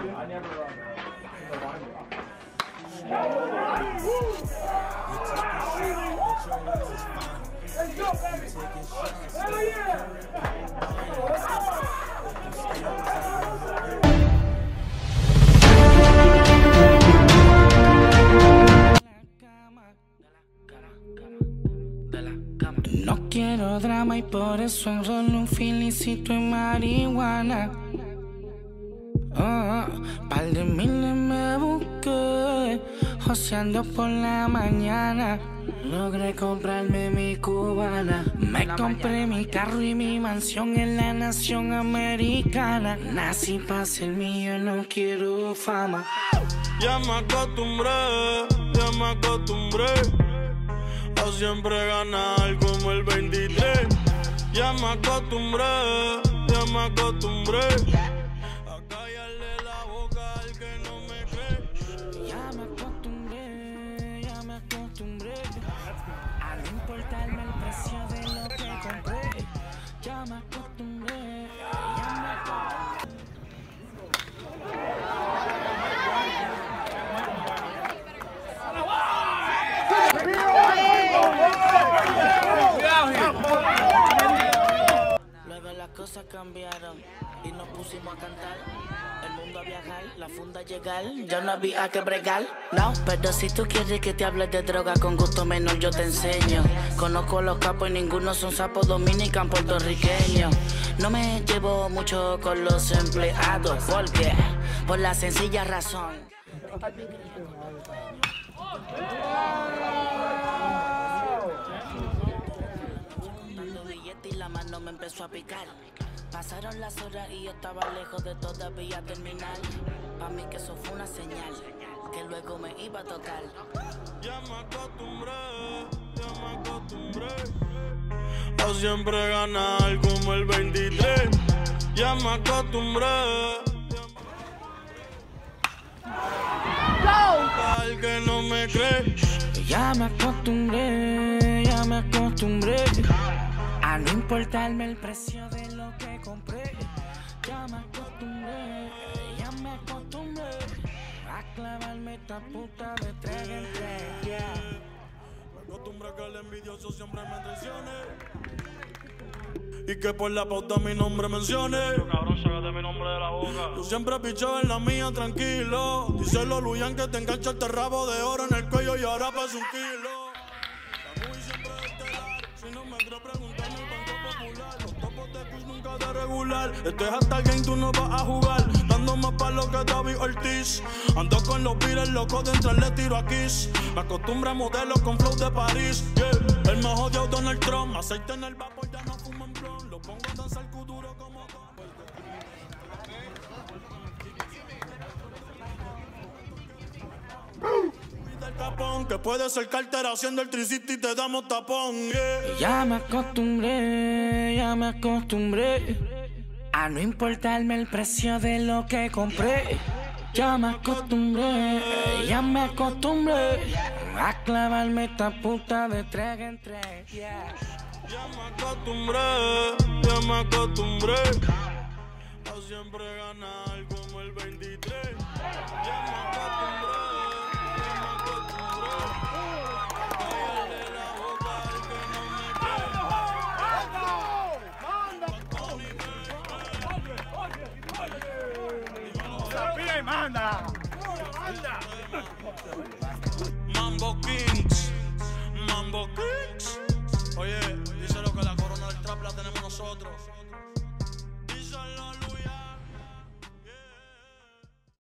I never Let's go, baby! Hell yeah! No quiero drama y por eso enrollo un filicito en marihuana. Par de miles me busqué, joseando por la mañana. Logré comprarme mi cubana. Me compré mi carro y mi mansión en la nación americana. Nací pa' ser mío, no quiero fama. Ya me acostumbré a siempre ganar como el 23. Ya me acostumbré a callarle la boca al que no me cree. Ya me acostumbré a no importarme el precio de lo que compré. Ya me acostumbré. Luego las cosas cambiaron y nos pusimos a cantar. El mundo a viajar, la funda a llegar. Ya no había que bregar. No, pero si tú quieres que te hable de droga, con gusto menos yo te enseño. Conozco a los capos y ninguno son sapos dominicanos puertorriqueños. No me llevo mucho con los empleados, porque por la sencilla razón. Y la mano me empezó a picar. Pasaron las horas y yo estaba lejos de todavía terminar. Pa' mí que eso fue una señal, que luego me iba a tocar. Ya me acostumbré a siempre ganar como el 23. Ya me acostumbré al que no me cree. Ya me acostumbré a no importarme el precio de lo que compré. Ya me acostumbré a clavarme esta puta de 3 en 3, yeah. Me acostumbré a que el envidioso siempre me traicione y que por la pauta mi nombre mencione. Yo, cabrón, sácate mi nombre de la boca. Yo siempre picheo en la mía, tranquilo. Díselo, Luyan, que te engancha este rabo de oro en el cuello y ahora pesa 1 kilo. La movie siempre es estelar. Si no me crees, preguntarme el Banco Popular. Los topos de Quiz nunca de regular. Este es hasta el game, tú no vas a jugar. Dando más palos que David Ortiz. Ando con los pires locos de entrar, le tiro a Kiss. Me acostumbro a modelos con flow de París, yeah. El más odiado Donald Trump. Aceite en el vapor, ya no fumo en blon. Lo pongo a danzar duro como el capón, que puede ser cartera haciendo el tricity y te damos tapón, yeah. Ya me acostumbré a no importarme el precio de lo que compré. Ya me acostumbré a clavarme esta puta de 3 en 3, yeah. Ya me acostumbré a siempre ganar como el 23. Ya me acostumbré a callarle la boca al que no me cree. ¡Manda! Mambo Kings. Oye, dice lo que la corona del trap la tenemos nosotros.